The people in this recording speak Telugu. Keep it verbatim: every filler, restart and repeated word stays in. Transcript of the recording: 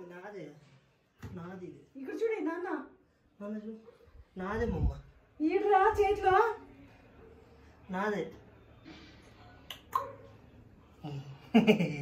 నాదే నాది ఇక్కడ చూడు నాన్న నాన్న చూ నాదే మమ్మ ఈడ్రా చేతిలో నాదే